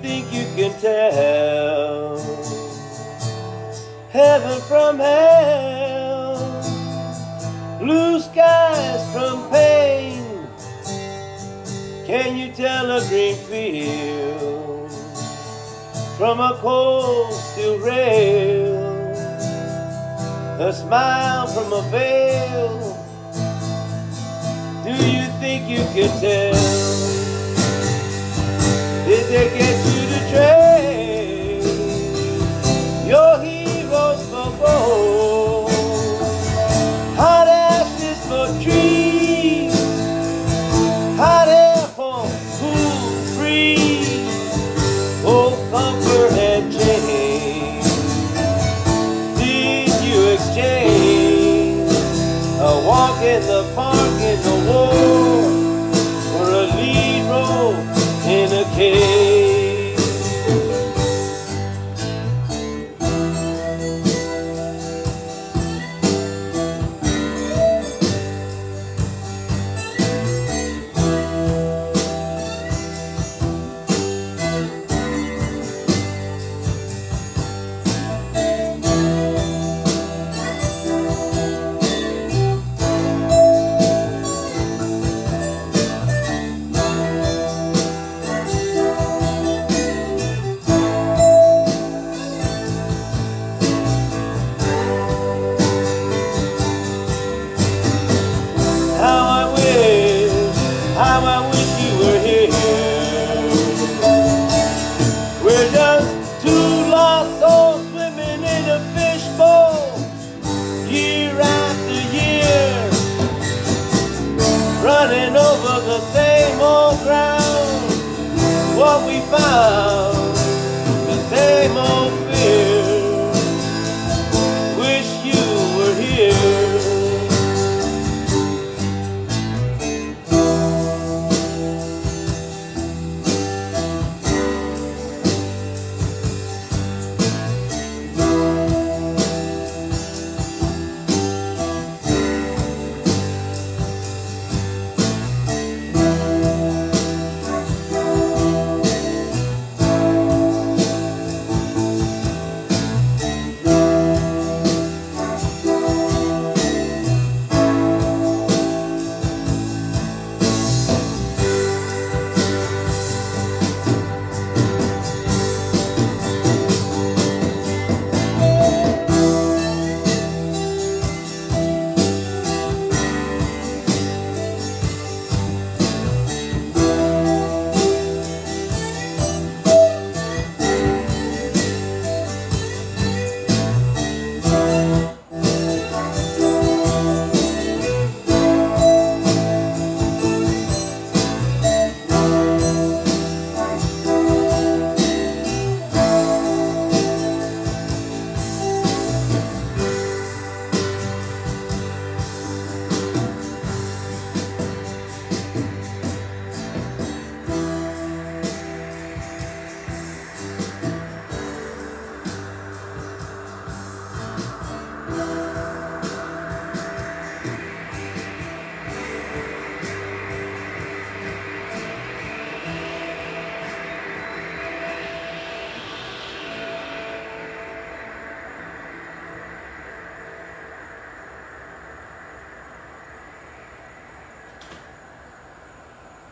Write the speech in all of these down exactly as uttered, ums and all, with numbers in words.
think you can tell heaven from hell, blue skies from pain? Can you tell a green field from a cold steel rail, a smile from a veil? Do you think you can tell? Did they get you to trade your heroes for gold, hot ashes for trees, hot air for cool breeze, old comfort and change? Did you exchange a walk in the park in the war for a lead role in a cave? How I wish you were here. We're just two lost souls swimming in a fishbowl, year after year, running over the same old ground. What we found, the same old fear. Wish you were here.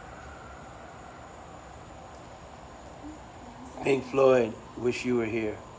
Pink Floyd, Wish You Were Here.